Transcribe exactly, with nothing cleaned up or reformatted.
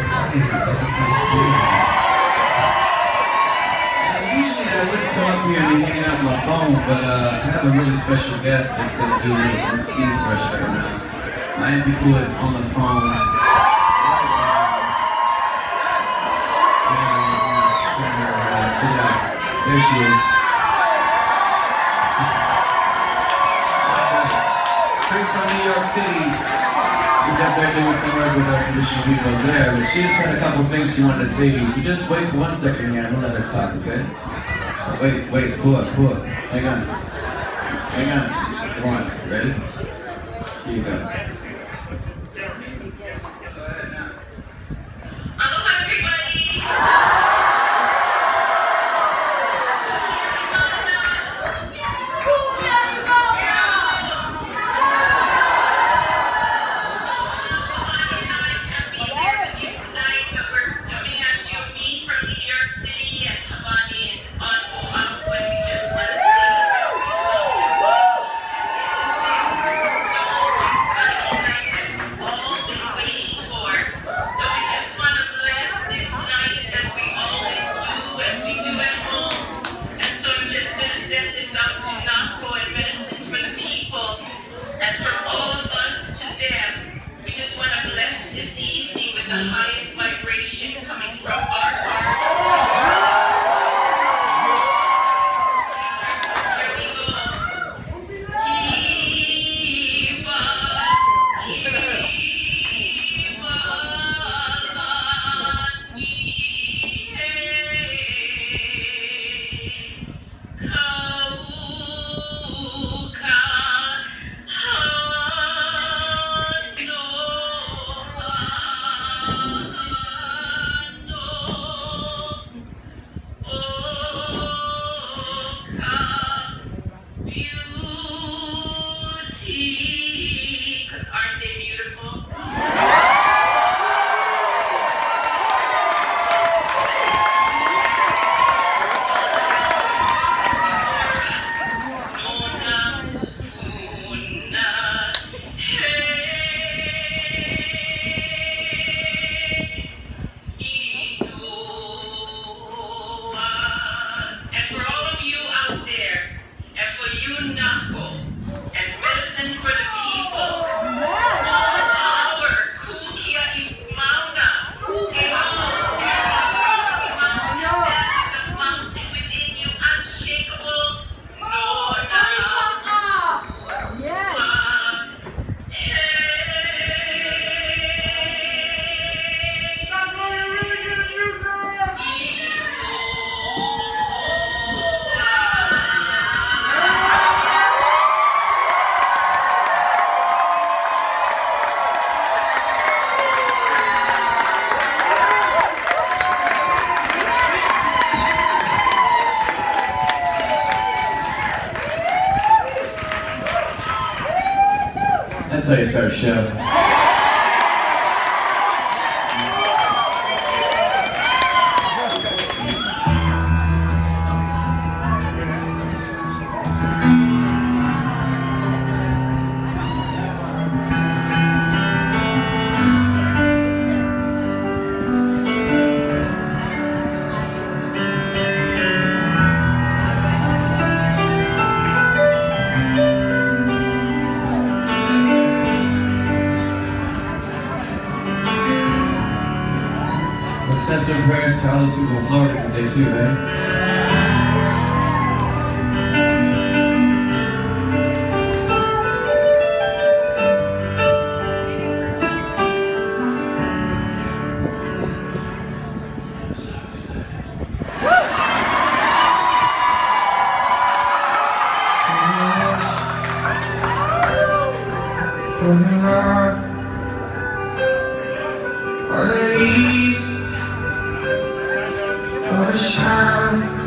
Usually I wouldn't come up here and be hanging out on my phone, but uh, I have a really special guest that's going to do the M C for us right now. My Auntie Pua is on the phone. Check out. There she is. Straight from New York City. She's up there doing some work with our traditional people there, but she just had a couple things she wanted to say to you. So just wait for one second here and we'll let her talk, okay? Wait, wait, Pua, Pua. Hang on. Hang on. Come on. Ready? Here you go. That's how you start a show. Send some prayers to all those people in Florida today too, right? For the north, for the east, for the south.